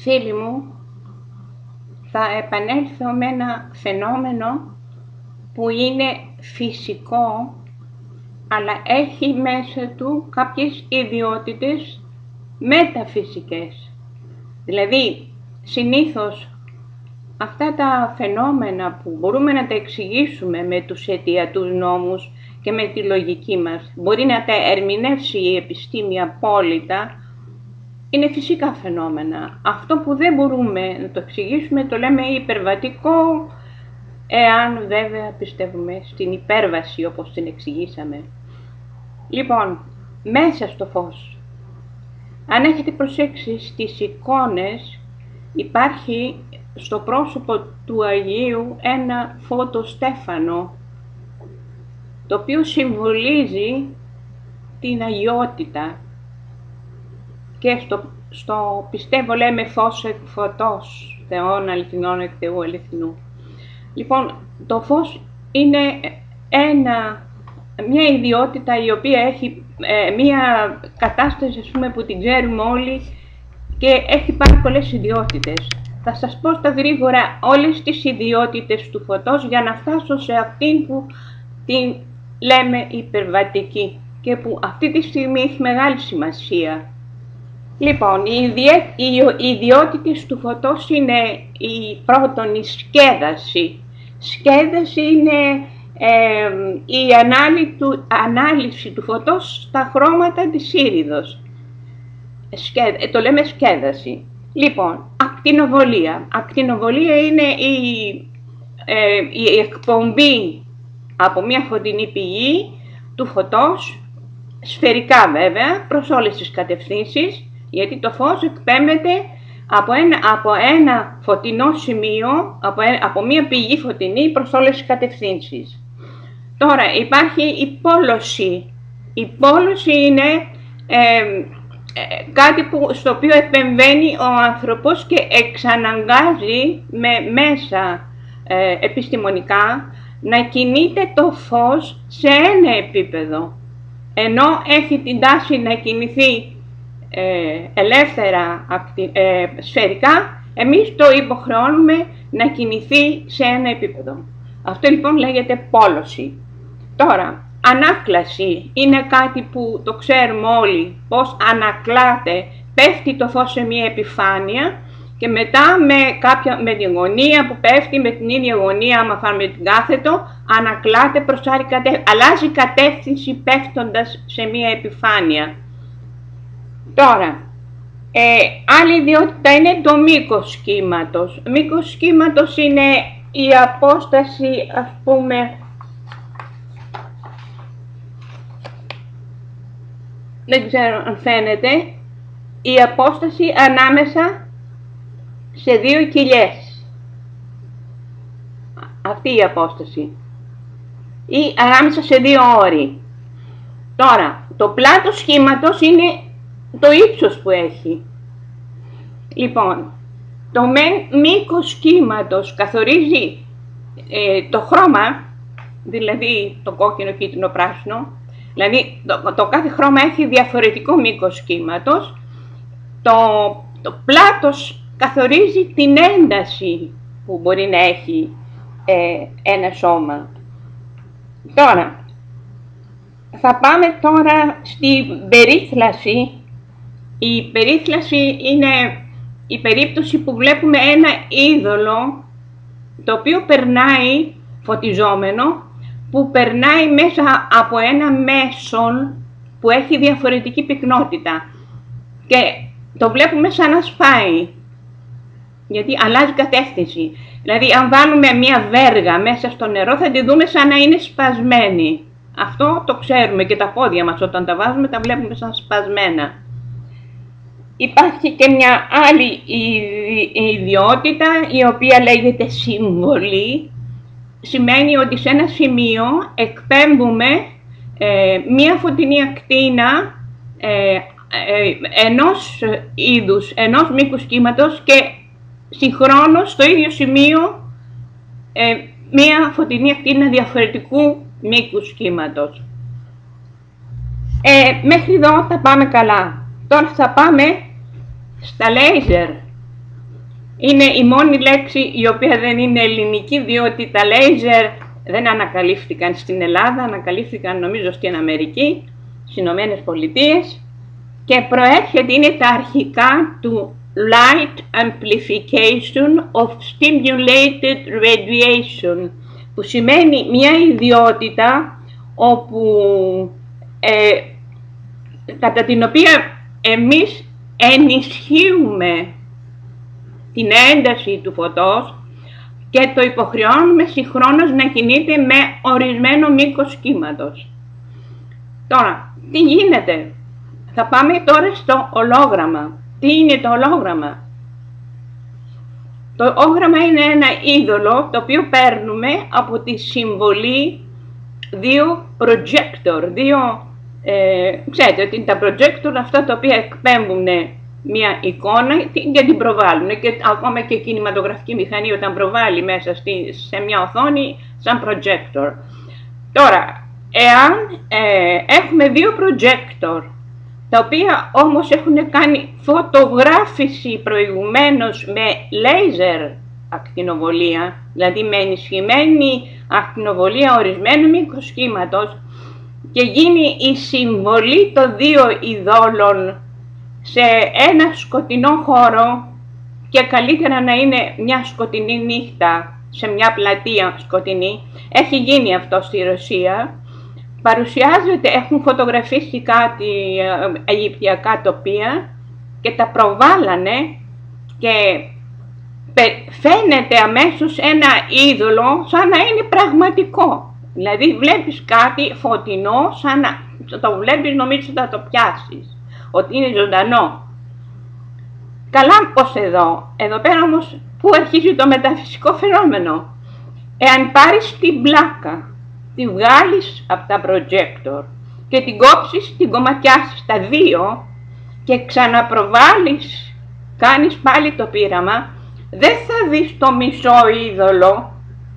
Φίλοι μου, θα επανέλθω με ένα φαινόμενο που είναι φυσικό, αλλά έχει μέσα του κάποιες ιδιότητες μεταφυσικές. Δηλαδή, συνήθως αυτά τα φαινόμενα που μπορούμε να τα εξηγήσουμε με τους αιτιατούς νόμους και με τη λογική μας, μπορεί να τα ερμηνεύσει η επιστήμη απόλυτα, είναι φυσικά φαινόμενα. Αυτό που δεν μπορούμε να το εξηγήσουμε το λέμε υπερβατικό, εάν βέβαια πιστεύουμε στην υπέρβαση όπως την εξηγήσαμε. Λοιπόν, μέσα στο φως, αν έχετε προσέξει στις εικόνες, υπάρχει στο πρόσωπο του Αγίου ένα φωτοστέφανο, το οποίο συμβολίζει την αγιότητα. Και στο πιστεύω λέμε φως εκ φωτός, Θεόν αληθινών εκ Θεού αληθινού. Λοιπόν, το φως είναι μια ιδιότητα η οποία έχει μια κατάσταση, ας πούμε, που την ξέρουμε όλοι και έχει πάρα πολλές ιδιότητες. Θα σας πω στα γρήγορα όλες τις ιδιότητες του φωτός για να φτάσω σε αυτήν που την λέμε υπερβατική και που αυτή τη στιγμή έχει μεγάλη σημασία. Λοιπόν, οι ιδιότητες του φωτός είναι πρώτον η σκέδαση. Σκέδαση είναι η ανάλυση του φωτός στα χρώματα της ήριδος. Το λέμε σκέδαση. Λοιπόν, ακτινοβολία. Ακτινοβολία είναι η εκπομπή από μια φωτεινή πηγή του φωτός, σφαιρικά βέβαια, προς όλες τις κατευθύνσεις, γιατί το φως εκπέμπεται από ένα φωτεινό σημείο, από μια πηγή φωτεινή προς όλες τις κατευθύνσεις. Τώρα υπάρχει η πόλωση. Η πόλωση είναι κάτι στο οποίο επεμβαίνει ο άνθρωπος και εξαναγκάζει με μέσα επιστημονικά να κινείται το φως σε ένα επίπεδο. Ενώ έχει την τάση να κινηθεί ελεύθερα σφαιρικά, εμείς το υποχρεώνουμε να κινηθεί σε ένα επίπεδο. Αυτό λοιπόν λέγεται πόλωση. Τώρα, ανάκλαση είναι κάτι που το ξέρουμε όλοι, πώς ανακλάται, πέφτει το φως σε μια επιφάνεια και μετά με την γωνία που πέφτει, με την ίδια γωνία, άμα φάμε την κάθετο, ανακλάται προς άλλη κατεύθυνση, αλλάζει κατεύθυνση πέφτοντας σε μια επιφάνεια. Τώρα, άλλη ιδιότητα είναι το μήκος κύματος. Μήκος κύματος είναι η απόσταση, ας πούμε, δεν ξέρω αν φαίνεται, η απόσταση ανάμεσα σε δύο κοιλιές. Αυτή η απόσταση. Ή ανάμεσα σε δύο όροι. Τώρα, το πλάτος σχήματος είναι το ύψος που έχει. Λοιπόν, το μήκος κύματος καθορίζει το χρώμα, δηλαδή το κόκκινο, κίτρινο, πράσινο. Δηλαδή το κάθε χρώμα έχει διαφορετικό μήκος κύματος. Το πλάτος καθορίζει την ένταση που μπορεί να έχει ένα σώμα. Τώρα, θα πάμε τώρα στην περίθλαση. Η περίθλαση είναι η περίπτωση που βλέπουμε ένα είδωλο το οποίο περνάει φωτιζόμενο, που περνάει μέσα από ένα μέσον που έχει διαφορετική πυκνότητα και το βλέπουμε σαν να σπάει, γιατί αλλάζει κατεύθυνση. Δηλαδή αν βάλουμε μια βέργα μέσα στο νερό θα τη δούμε σαν να είναι σπασμένη. Αυτό το ξέρουμε και τα πόδια μας όταν τα βάζουμε τα βλέπουμε σαν σπασμένα. Υπάρχει και μια άλλη ιδιότητα η οποία λέγεται συμβολή. Σημαίνει ότι σε ένα σημείο εκπέμπουμε μία φωτεινή ακτίνα ενός είδους, ενός μήκους κύματος και συγχρόνως στο ίδιο σημείο μία φωτεινή ακτίνα διαφορετικού μήκους κύματος. Μέχρι εδώ τα πάμε καλά. Τώρα θα πάμε στα λέιζερ. Είναι η μόνη λέξη η οποία δεν είναι ελληνική, διότι τα λέιζερ δεν ανακαλύφθηκαν στην Ελλάδα, ανακαλύφθηκαν νομίζω στην Αμερική, στις Ηνωμένες Πολιτείες, και προέρχεται, είναι τα αρχικά του Light Amplification of Stimulated Radiation, που σημαίνει μια ιδιότητα όπου, κατά την οποία εμείς ενισχύουμε την ένταση του φωτός και το υποχρεώνουμε συγχρόνως να κινείται με ορισμένο μήκος κύματος. Τώρα, τι γίνεται? Θα πάμε τώρα στο ολόγραμμα. Τι είναι το ολόγραμμα? Το ολόγραμμα είναι ένα είδωλο το οποίο παίρνουμε από τη συμβολή δύο projector. Ξέρετε ότι είναι τα projector αυτά τα οποία εκπέμπουν μια εικόνα και την προβάλλουν, και ακόμα και η κινηματογραφική μηχανή όταν προβάλλει μέσα σε μια οθόνη σαν projector. Τώρα, εάν έχουμε δύο projector, τα οποία όμως έχουν κάνει φωτογράφηση προηγουμένως με laser ακτινοβολία, δηλαδή με ενισχυμένη ακτινοβολία ορισμένου μήκους κύματος, και γίνει η συμβολή των δύο ειδόλων σε ένα σκοτεινό χώρο, και καλύτερα να είναι μια σκοτεινή νύχτα σε μια πλατεία σκοτεινή. Έχει γίνει αυτό στη Ρωσία. Παρουσιάζεται, έχουν φωτογραφίσει κάτι αιγυπτιακά τοπία και τα προβάλλανε και φαίνεται αμέσως ένα είδωλο σαν να είναι πραγματικό. Δηλαδή βλέπεις κάτι φωτεινό, σαν να το βλέπεις, νομίζεις ότι θα το πιάσεις, ότι είναι ζωντανό. Καλά πως εδώ πέρα όμως που αρχίζει το μεταφυσικό φαινόμενο. Εάν πάρεις την πλάκα, τη βγάλεις από τα projector και την κόψεις, την κομματιάσεις τα δύο και ξαναπροβάλλεις, κάνεις πάλι το πείραμα, δεν θα δεις το μισό είδωλο,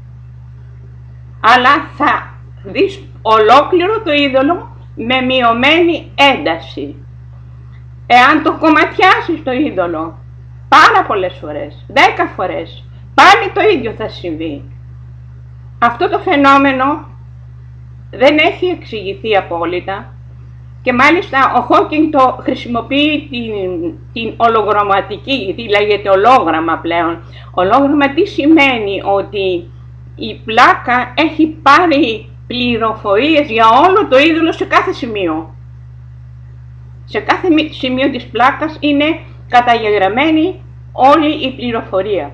αλλά θα δεις ολόκληρο το είδωλο με μειωμένη ένταση. Εάν το κομματιάσεις το είδωλο πάρα πολλές φορές, 10 φορές, πάλι το ίδιο θα συμβεί. Αυτό το φαινόμενο δεν έχει εξηγηθεί απόλυτα, και μάλιστα ο Χόκινγκ το χρησιμοποιεί την ολογραμματική, γιατί λέγεται ολόγραμμα πλέον. Ολόγραμμα τι σημαίνει? Ότι η πλάκα έχει πάρει πληροφορίες για όλο το είδωλο σε κάθε σημείο. Σε κάθε σημείο της πλάκας είναι καταγεγραμμένη όλη η πληροφορία.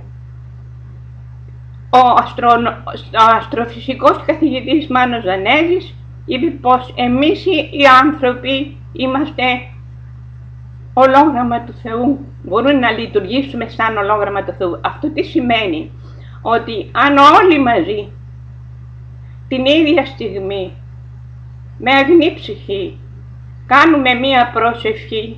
Ο αστροφυσικός καθηγητής Μάνος Δανέζης είπε πως εμείς οι άνθρωποι είμαστε ολόγραμμα του Θεού. Μπορούμε να λειτουργήσουμε σαν ολόγραμμα του Θεού. Αυτό τι σημαίνει? Ότι αν όλοι μαζί την ίδια στιγμή με αγνή ψυχή κάνουμε μία πρόσευχη,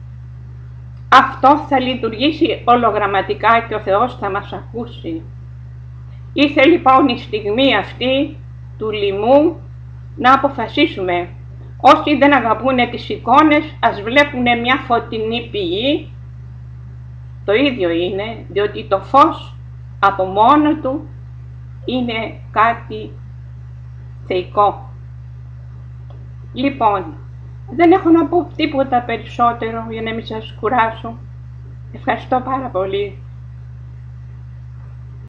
αυτό θα λειτουργήσει ολογραμματικά και ο Θεός θα μας ακούσει. Ήρθε λοιπόν η στιγμή αυτή του λοιμού να αποφασίσουμε. Όσοι δεν αγαπούν τις εικόνες, ας βλέπουν μια φωτεινή πηγή. Το ίδιο είναι, διότι το φως από μόνο του είναι κάτι θεϊκό. Λοιπόν, δεν έχω να πω τίποτα περισσότερο για να μην σας κουράσω. Ευχαριστώ πάρα πολύ.